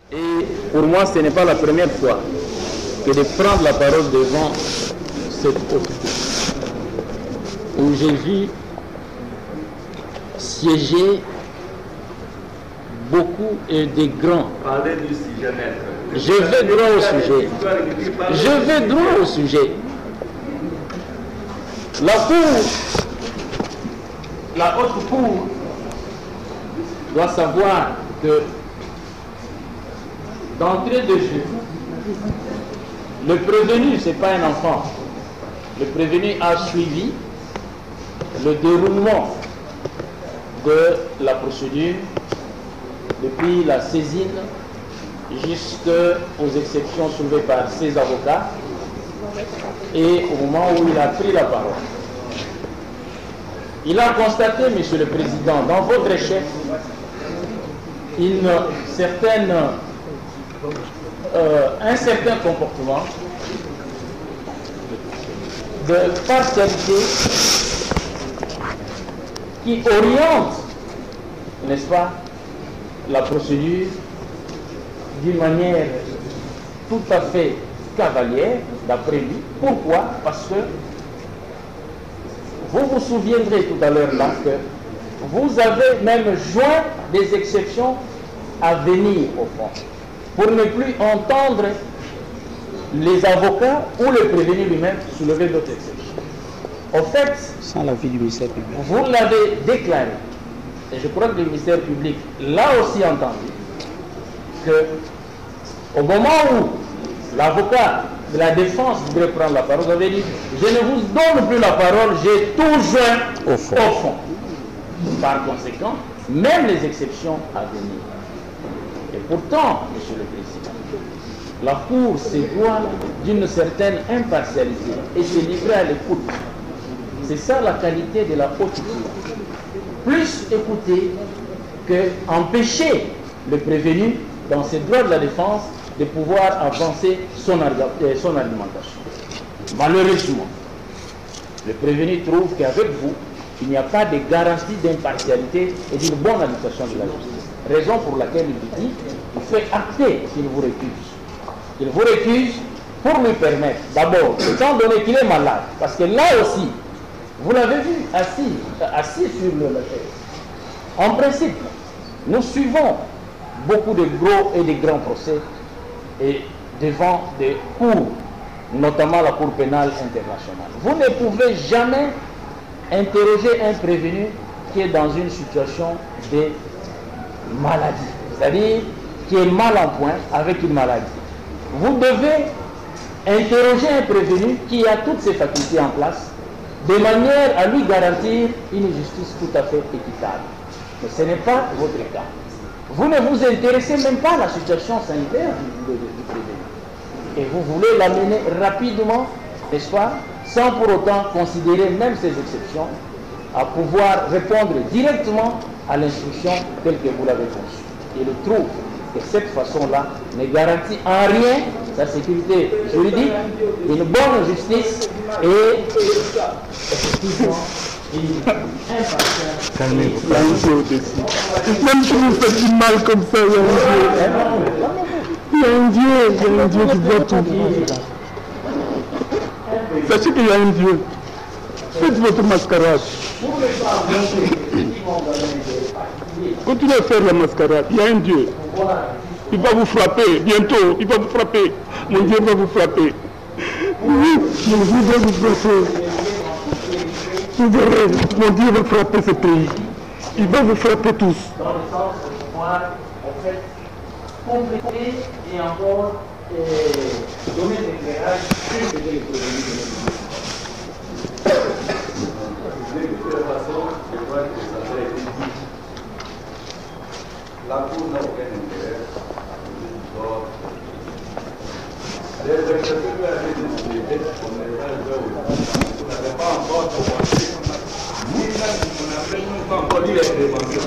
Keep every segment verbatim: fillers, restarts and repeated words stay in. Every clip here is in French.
Et pour moi, ce n'est pas la première fois que de prendre la parole devant cette haute cour, où j'ai vu siéger beaucoup et des grands. Parlez du sujet, maître. Je vais droit au sujet. Je vais droit au sujet. La cour, la haute cour doit savoir que d'entrée de jeu, le prévenu, ce n'est pas un enfant. Le prévenu a suivi le déroulement de la procédure depuis la saisine jusqu'aux exceptions soulevées par ses avocats et au moment où il a pris la parole. Il a constaté, Monsieur le Président, dans votre chef, une certaine, euh, un certain comportement de partialité qui oriente, n'est-ce pas, la procédure d'une manière tout à fait cavalière, d'après lui. Pourquoi? Parce que vous vous souviendrez tout à l'heure là que vous avez même joint des exceptions à venir au fond, pour ne plus entendre les avocats ou le prévenu lui-même soulever d'autres exceptions. Au fait, sans l'avis du ministère public, vous l'avez déclaré, et je crois que le ministère public l'a aussi entendu, que au moment où l'avocat de la défense voudrait prendre la parole, vous avez dit, je ne vous donne plus la parole, j'ai tout joint au fond. au fond. Par conséquent, même les exceptions à venir. Et pourtant, Monsieur le Président, la Cour se doit d'une certaine impartialité et se livrer à l'écoute. C'est ça la qualité de la haute cour. Plus écouter que empêcher le prévenu dans ses droits de la défense de pouvoir avancer son, son argumentation. Malheureusement, le prévenu trouve qu'avec vous, il n'y a pas de garantie d'impartialité et d'une bonne administration de la justice. Raison pour laquelle il vous dit, il fait acter qu'il vous récuse. Il vous récuse pour lui permettre, d'abord, étant donné qu'il est malade, parce que là aussi, vous l'avez vu, assis, assis sur le chaise. En principe, nous suivons beaucoup de gros et de grands procès et devant des cours, notamment la Cour pénale internationale. Vous ne pouvez jamais interroger un prévenu qui est dans une situation de maladie, c'est-à-dire qui est mal en point avec une maladie. Vous devez interroger un prévenu qui a toutes ses facultés en place de manière à lui garantir une justice tout à fait équitable. Mais ce n'est pas votre cas. Vous ne vous intéressez même pas à la situation sanitaire du, du, du prévenu. Et vous voulez l'amener rapidement, n'est-ce pas, sans pour autant considérer même ces exceptions, à pouvoir répondre directement à l'instruction telle que vous l'avez conçue. Et je trouve que cette façon-là ne garantit en rien sa sécurité juridique, une bonne justice et effectivement une impartiale. Même si vous faites du mal comme ça, il y a un Dieu. Il y a un Dieu, il y a un Dieu qui voit tout. Sachez qu'il y a un Dieu. Faites votre mascarade. Continuez à faire la mascarade. Il y a un Dieu. Il va vous frapper bientôt. Il va vous frapper. Mon Dieu va vous frapper. Oui, mon Dieu va vous frapper. Vous verrez, mon Dieu va frapper ce pays. Il va vous frapper tous. Dans le sens de pouvoir, en fait, compléter et encore euh, donner l'éclairage sur ce que les prévenus de notre De toute façon, je crois que ça a été dit. La Cour n'a aucun intérêt. Les exceptions avaient décidé qu'on n'avait pas encore commencé. On n'avait même pas encore dit les préventions.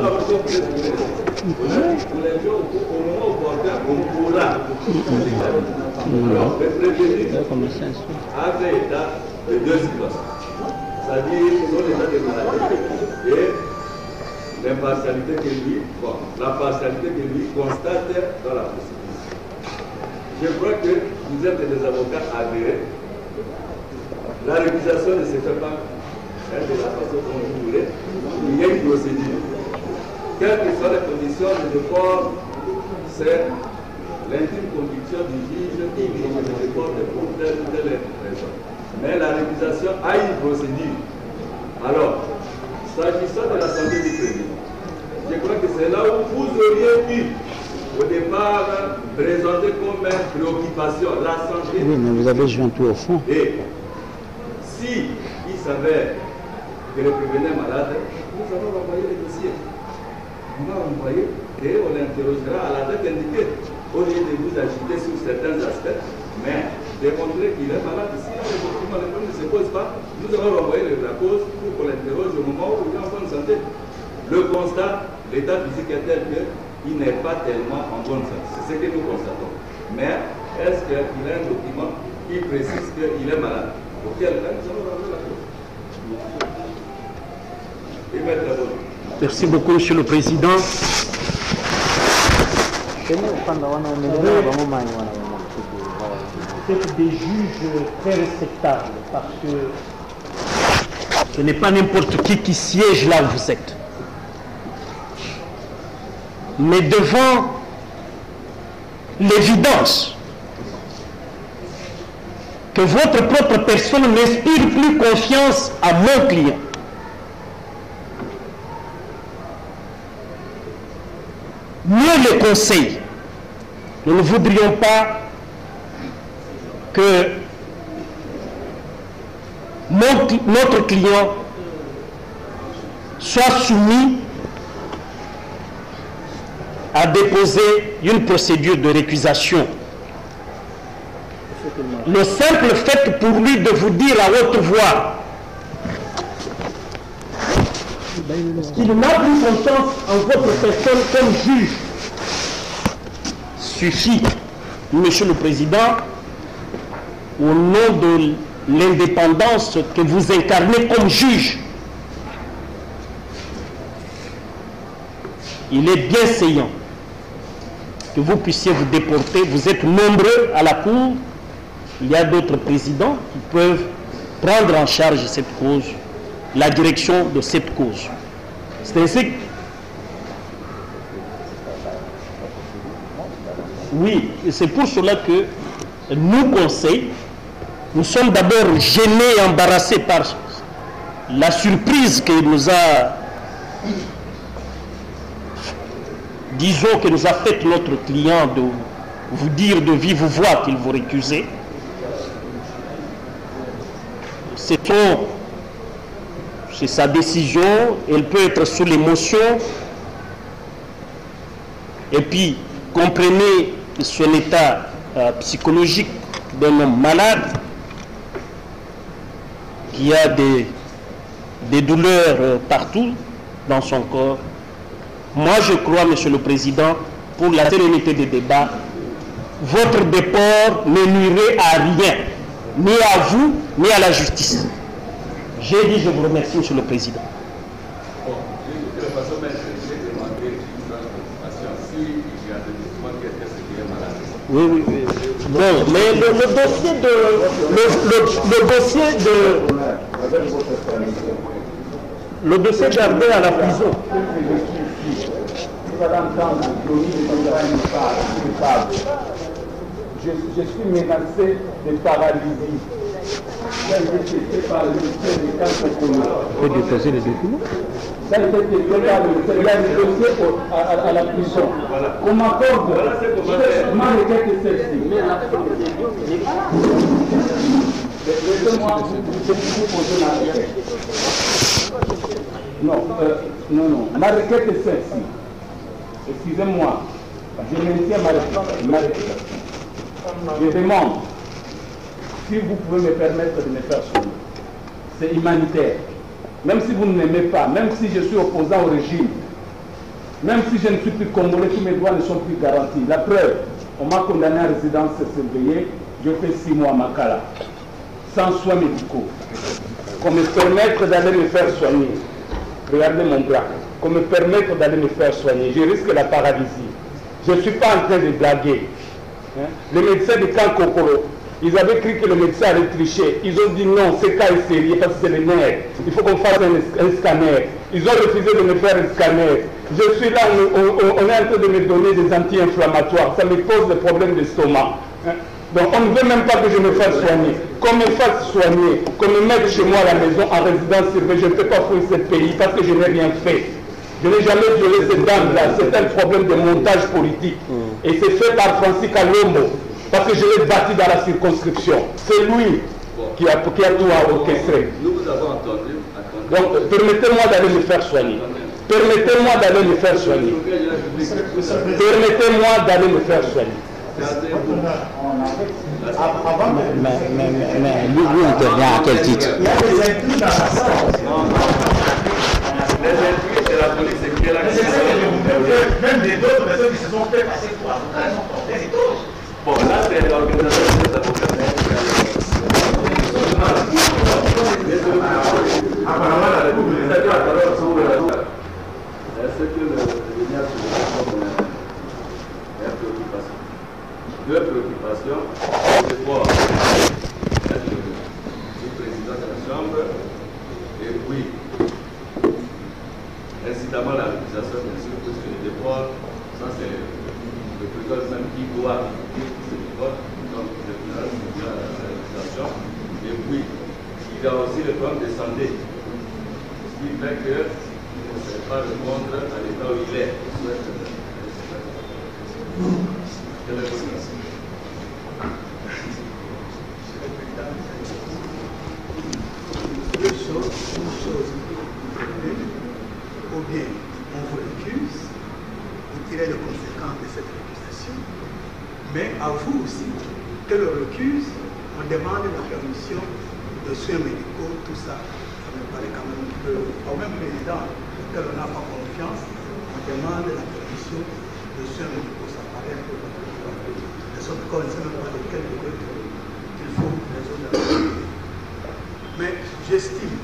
Vous les jouez au moment opportun, on pourra. Alors, le prévenu a fait état de deux situations. C'est-à-dire, son état de maladie et l'impartialité que lui, bon, la partialité que lui constate dans la procédure. Je crois que vous êtes des avocats avérés. La réalisation ne se fait pas de la façon dont vous voulez. Il y a une procédure. Quelles que soient les conditions de déport, c'est l'intime conviction du juge qui le déport pour telle ou telle raison. Mais la réalisation a une procédure. Alors, s'agissant de la santé du président, je crois que c'est là où vous auriez pu, au départ, présenter comme une préoccupation la santé. Oui, mais vous avez joué un peu au fond. Et si il s'avère que le prévenu est malade, nous allons renvoyer le dossier. On va renvoyer et on l'interrogera à la date indiquée, au lieu de vous agiter sur certains aspects, mais démontrer qu'il est malade. Si le document ne se pose pas, nous allons renvoyer la cause pour qu'on l'interroge au moment où il est en bonne santé. Le constat, l'état physique est tel qu'il n'est pas tellement en bonne santé. C'est ce que nous constatons. Mais est-ce qu'il a un document qui précise qu'il est malade? Auquel cas, nous allons renvoyer la cause. Et mettre la bonne. Merci beaucoup, Monsieur le Président. Vous êtes des juges très respectables parce que ce n'est pas n'importe qui qui siège là où vous êtes. Mais devant l'évidence que votre propre personne n'inspire plus confiance à mon client, nous les conseils, nous ne voudrions pas que mon, notre client soit soumis à déposer une procédure de récusation. Le simple fait pour lui de vous dire à haute voix qu'il n'a plus confiance en votre personne comme juge suffit, Monsieur le Président, au nom de l'indépendance que vous incarnez comme juge. Il est bien saillant que vous puissiez vous déporter. Vous êtes nombreux à la Cour. Il y a d'autres présidents qui peuvent prendre en charge cette cause, la direction de cette cause. C'est ainsi que... Oui, c'est pour cela que nous conseillons, nous sommes d'abord gênés et embarrassés par la surprise que nous a, disons que nous a fait notre client de vous dire de vive voix qu'il vous récusait. C'est son, c'est sa décision, elle peut être sous l'émotion. Et puis, comprenez son état euh, psychologique d'un homme malade qui a des, des douleurs euh, partout dans son corps. Moi, je crois, Monsieur le Président, pour la sérénité des débats, votre déport ne nuirait à rien, ni à vous, ni à la justice. J'ai dit, je vous remercie, Monsieur le Président. Oui, oui, oui. Bon, mais le, le dossier de... Le, le, le dossier de... Le dossier gardé à la prison. Je, je suis menacé de paralysie. Ça a été fait par le ministère des Cas. Faut déposer les documents. Ça a été fait par le ministère. Il y a des dossiers à, à, à la prison. On m'accorde. Ma requête est celle-ci. Laissez-moi vous poser ma requête. Non, euh, non, non. Ma requête est celle-ci. Excusez-moi. Je maintiens ma requête. Je demande si vous pouvez me permettre de me faire sonner. C'est humanitaire. Même si vous ne m'aimez pas, même si je suis opposant au régime, même si je ne suis plus congolais, tous mes droits ne sont plus garantis. La preuve, on m'a condamné à résidence surveillée, je fais six mois à Makala, sans soins médicaux. Qu'on me permette d'aller me faire soigner. Regardez mon bras. qu'on me permette d'aller me faire soigner. Je risque la paralysie. Je ne suis pas en train de blaguer. Hein? Les médecins de Camp Kokoro, ils avaient cru que le médecin allait tricher. Ils ont dit non, ce cas est sérieux parce que c'est les nerfs. Il faut qu'on fasse un, un scanner. Ils ont refusé de me faire un scanner. Je suis là, on, on, on est en train de me donner des anti-inflammatoires. Ça me pose des problèmes d'estomac. Hein? Donc on ne veut même pas que je me fasse soigner. Qu'on me fasse soigner, qu'on me mette chez moi à la maison en résidence surveillée. Je ne peux pas fuir ce pays parce que je n'ai rien fait. Je n'ai jamais violé cette dame-là. C'est un problème de montage politique. Et c'est fait par Francis Kalombo. Parce que je l'ai bâti dans la circonscription. C'est lui qui a, qui a tout orchestré. Nous vous avons entendu. Donc permettez-moi d'aller me faire soigner. Permettez-moi d'aller me faire soigner. Permettez-moi d'aller me faire soigner. Mais, mais, mais, mais lui, lui intervient à quel titre? Il y a des intrus dans la salle. Les intrus, c'est la police qui est là. Même des autres personnes qui se sont fait passer pour avocats, sont portés et tout. Bon, là, c'est l'organisation des avocats. Apparemment, la République, c'est-à-dire la parole sur le... Est-ce que le lien sur le est préoccupation? Deux préoccupations, c'est pour être le président de la Chambre, et puis, incitamment à la réalisation, bien sûr, puisque le déport, ça c'est le président même qui doit dire ce déport, donc la réalisation, et puis, il y a aussi le problème de santé, ce qui fait que il ne sait pas répondre à l'état où il est. Quelle est votre question? Deux choses, une chose, ou bien on vous l'accuse, vous tirez les conséquences de cette accusation, mais à vous aussi, que le recuse, on demande la permission de soins médicaux, tout ça. Ça me paraît quand même que, au même président auquel on n'a pas confiance, on demande la permission de soins médicaux, ça paraît un peu compliqué. De sorte qu'on ne sait même pas de quel degré il faut résoudre la question. Mais j'estime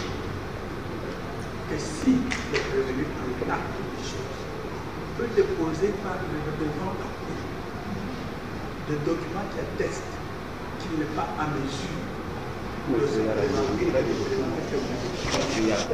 que si le prévenu en acte des choses peut déposer par le devant la cour des documents qui attestent qu'il n'est pas à mesure de se présenter, il va présenter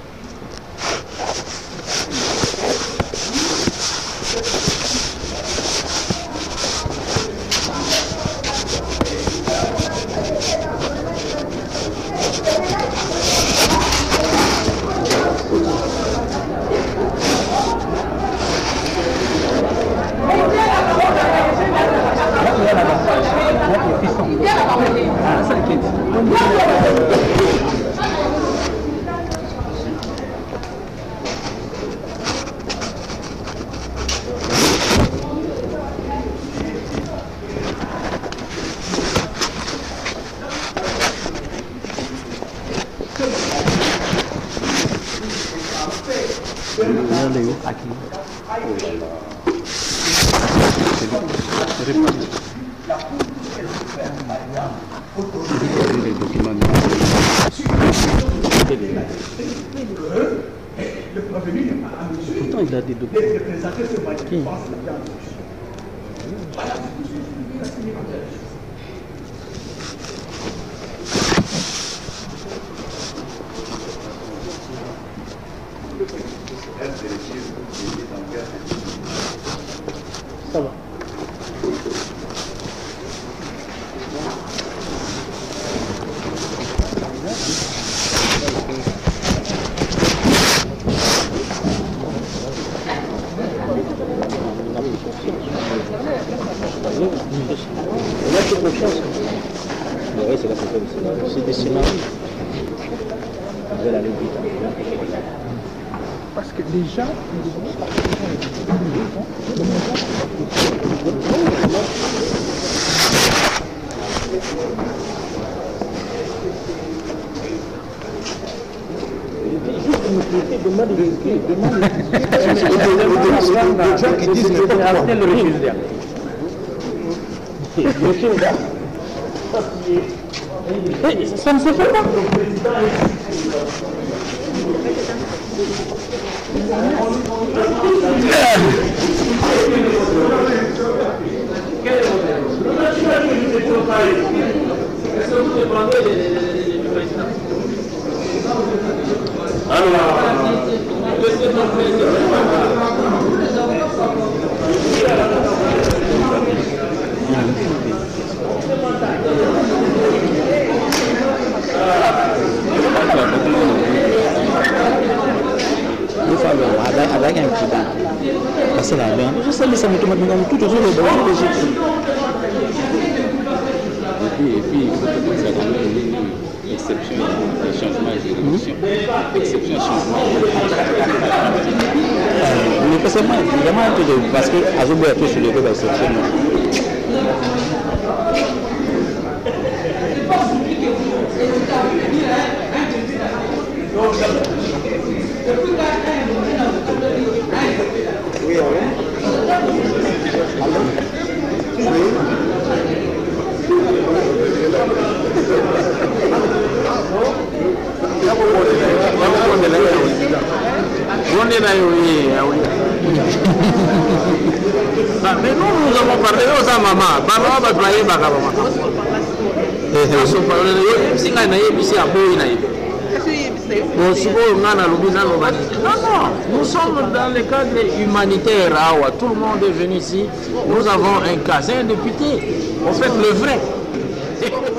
Ça va. On a fait confiance. Oui, c'est la c'est des scénarios. Vous allez aller vite. Parce que déjà, ça ne se fait pas. Est-ce que vous dépendez du président? Avec un petit temps. Parce que là, je sais que ça me tombe tout autour de l'Égypte. Et puis, et puis, il faut que ça quand même une exception, un changement de juridiction. Exception, changement de mais parce que moi, vraiment, parce que Azobo a tout sur le web exceptionnel. Oui, oui. Mais nous, nous avons parlé aux mamans. Maman va travailler à non, non, nous sommes dans le cadre humanitaire. Tout le monde est venu ici. Nous avons un cas, c'est un député. En fait, le vrai.